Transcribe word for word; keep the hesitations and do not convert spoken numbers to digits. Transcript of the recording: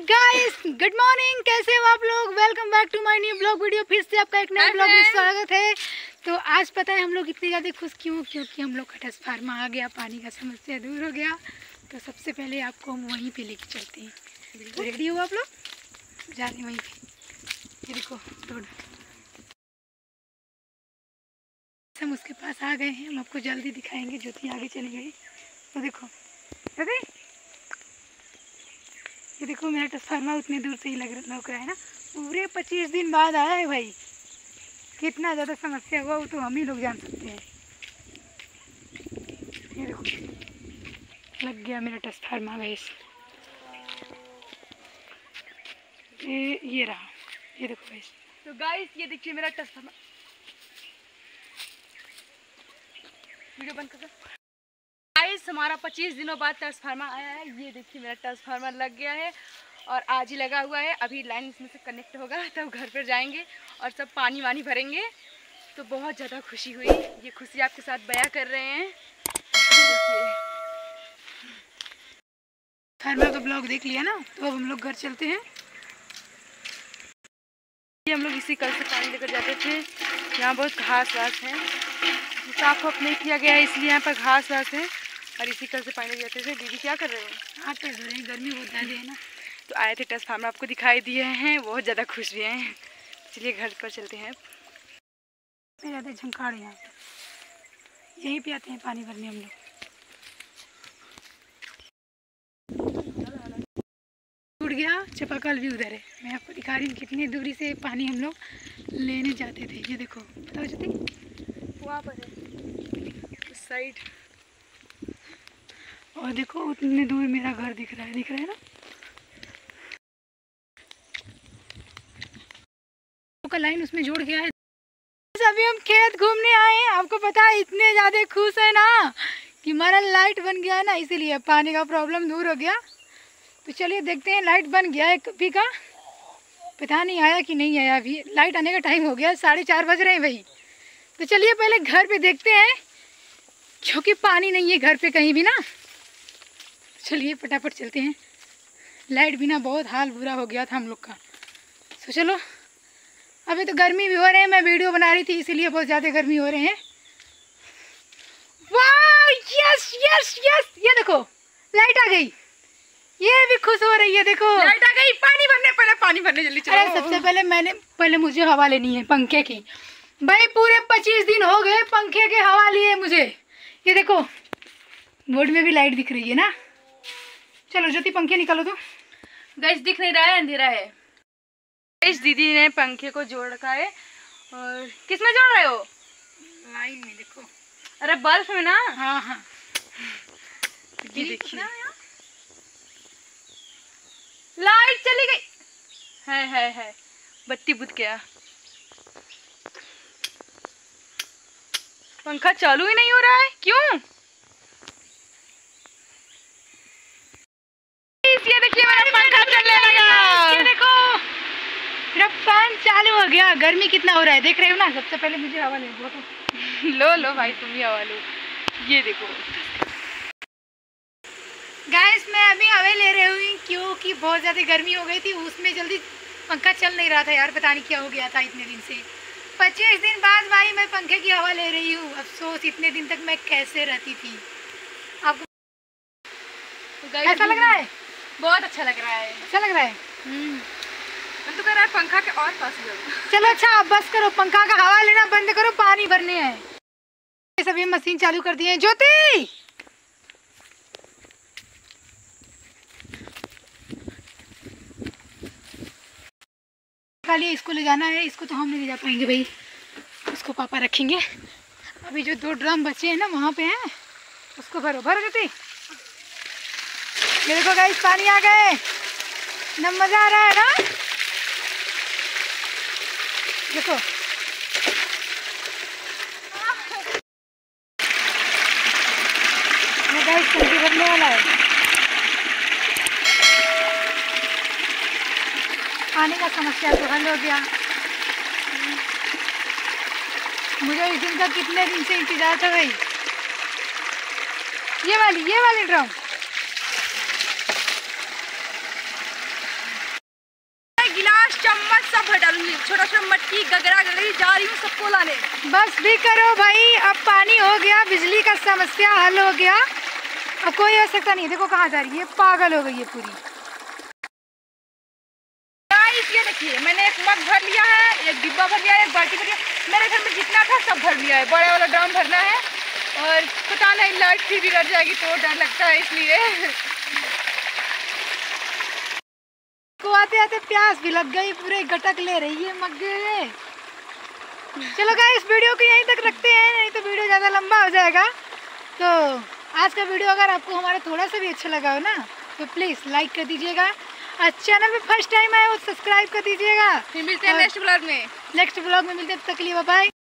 Guys, good morning. कैसे हो आप लोग? Welcome back to my new blog video. फिर से आपका एक नए ब्लॉग में स्वागत है। तो आज पता है हम लोग इतने ज़्यादा खुश क्यों? क्योंकि हम लोग का ट्रांसफार्मर आ गया, पानी का समस्या दूर हो गया। तो सबसे पहले आपको हम वहीं पे लेके चलते हैं। तो रेडी हो आप लोग? जाने वहीं पे। ये देखो रोड, हम उसके पास आ गए हैं। हम आपको जल्दी दिखाएंगे। ज्योति आगे चली गई। तो देखो अरे ये देखो, मेरा ट्रांसफार्मर उतने दूर से ही लग लग रहा है ना। पूरे पच्चीस दिन बाद आया है भाई। कितना ज़्यादा समस्या हुआ वो तो हम ही लोग जान सकते हैं। ये देखो लग गया मेरा ट्रांसफार्मर गाइस। ये ये रहा, ये देखो गाइस। तो गाइस ये देखिए मेरा ट्रांसफार्मर। वीडियो बंद कर दो। गाइस हमारा पच्चीस दिनों बाद ट्रांसफार्मर आया है। ये देखिए मेरा ट्रांसफार्मर लग गया है और आज ही लगा हुआ है। अभी लाइन इसमें से कनेक्ट होगा तब घर पर जाएंगे और सब पानी वानी भरेंगे। तो बहुत ज़्यादा खुशी हुई। ये खुशी आपके साथ बयां कर रहे हैं। देखिए ट्रांसफार्मर का ब्लॉग देख लिया ना, तो अब हम लोग घर चलते हैं। हम लोग इसी कल से पानी लेकर जाते थे। यहाँ बहुत घास वास है, साफ वाफ नहीं किया गया है इसलिए यहाँ पर घास वास है। और इसी कल से पानी लेकर जाते थे। दीदी क्या कर रहे हैं? हाथ पैर धो रहे हैं, गर्मी बहुत ज़्यादा है ना। तो आए थे ट्रांसफार्मर आपको दिखाई दिए हैं, बहुत ज़्यादा खुश भी हैं। चलिए घर पर चलते हैं। इतने ज़्यादा झंकाड़ यहाँ पे, यहीं पे आते हैं पानी भरने हम लोग। टूट गया, चापाकल भी उधर है। मैं आपको दिखा रही हूँ कितनी दूरी से पानी हम लोग लेने जाते थे। ये देखो, बताओ ज्योति, वहाँ पर है उस साइड। और देखो उतने दूर मेरा घर दिख रहा है, दिख रहा है ना। का लाइन उसमें जुड़ गया है। अभी हम खेत घूमने आए हैं। आपको पता है इतने ज़्यादा खुश है ना कि हमारा लाइट बन गया है ना, इसीलिए पानी का प्रॉब्लम दूर हो गया। तो चलिए देखते हैं, लाइट बन गया है कभी का। पता नहीं आया कि नहीं आया। अभी लाइट आने का टाइम हो गया, साढ़े चार बज रहे हैं भाई। तो चलिए पहले घर पे देखते हैं, क्योंकि पानी नहीं है घर पे कहीं भी ना। चलिए फटाफट चलते हैं। लाइट बिना बहुत हाल बुरा हो गया था हम लोग का। तो चलो, अभी तो गर्मी भी हो रहे हैं। मैं वीडियो बना रही थी इसीलिए बहुत ज़्यादा गर्मी हो रहे हैं। वाह, यस यस यस, ये देखो लाइट आ गई। ये भी खुश हो रही है, देखो लाइट आ गई। पानी भरने, पहले पानी भरने जल्दी चलो। अरे सबसे पहले मैंने पहले मुझे हवा लेनी है पंखे की। भाई पूरे पच्चीस दिन हो गए पंखे के हवा लिए मुझे। ये देखो बोर्ड में भी लाइट दिख रही है ना। चलो ज्योति पंखे निकालो तो। गैस दिख नहीं रहा है, अंधेरा है। इस दीदी ने पंखे को जोड़ रखा है। और किस में जोड़ रहे हो? लाइन में देखो। अरे बल्ब में ना। हाँ हाँ, ये देखिए लाइट चली गई है है है बत्ती बुझ गया। पंखा चालू ही नहीं हो रहा है, क्यों? ये देखिए मेरा पंखा चलने लगा। ये देखो मेरा फैन चालू हो गया। गर्मी कितना हो रहा है देख रहे हो ना। सबसे पहले मुझे हवा ले लो तो। लो लो भाई, तुम भी हवा लो। ये देखो गैस मैं अभी हवा ले रही हूँ क्योंकि बहुत ज़्यादा गर्मी हो गई थी। उसमें जल्दी पंखा चल नहीं रहा था यार, पता नहीं क्या हो गया था इतने दिन से। पच्चीस दिन बाद भाई मैं पंखे की हवा ले रही हूँ। अफसोस इतने दिन तक मैं कैसे रहती थी। आपको तो ऐसा लग रहा है? बहुत अच्छा लग रहा है। अच्छा लग रहा है। मैं तो कह रहा है पंखा के और पास ही जाओ। चलो अच्छा अब बस करो, पंखा का हवा लेना बंद करो, पानी भरने हैं। ये सभी मशीन चालू कर दी है। ज्योति खाली इसको ले जाना है। इसको तो हम नहीं ले जा पाएंगे भाई, उसको पापा रखेंगे। अभी जो दो ड्रम बचे हैं ना वहाँ पे हैं, उसको भरो भरो ज्योति। ये देखो गाइस पानी आ गए ना, मजा आ रहा है ना। देखो ये गाइस टंकी भरने वाला है। पानी का समस्या तो हल हो गया। मुझे इस दिन का कितने दिन से इंतजार था भाई। ये वाली ये वाली ड्रम बाद सब भर डालूंगी, छोटा छोटा मटकी गगरा गगरी जा रही हूँ सबको लाने। बस भी करो भाई, अब पानी हो गया, बिजली का समस्या हल हो गया, अब कोई आवश्यकता नहीं। देखो कहाँ जा रही है, पागल हो गई है पूरी। ये देखिए मैंने एक मग भर लिया है, एक डिब्बा भर लिया है, एक बाल्टी भर लिया। मेरे घर में जितना था सब भर लिया है, बड़ा वाला ड्रम भरना है। और पता नहीं लाइट फिर बिगड़ जाएगी तो डर लगता है, इसलिए को आते आते प्यास भी लग गई, पूरे गटक ले रही है मग्गे। चलो गाइस वीडियो को यहीं तक रखते हैं, नहीं तो वीडियो ज़्यादा लंबा हो जाएगा। तो आज का वीडियो अगर आपको हमारा थोड़ा सा भी अच्छा लगा हो ना तो प्लीज़ लाइक कर दीजिएगा, और चैनल पे फर्स्ट टाइम आए हो सब्सक्राइब कर दीजिएगा। फिर मिलते हैं नेक्स्ट ब्लॉग में। नेक्स्ट ब्लॉग में मिलते हैं, तब तक के लिए बाय बाय।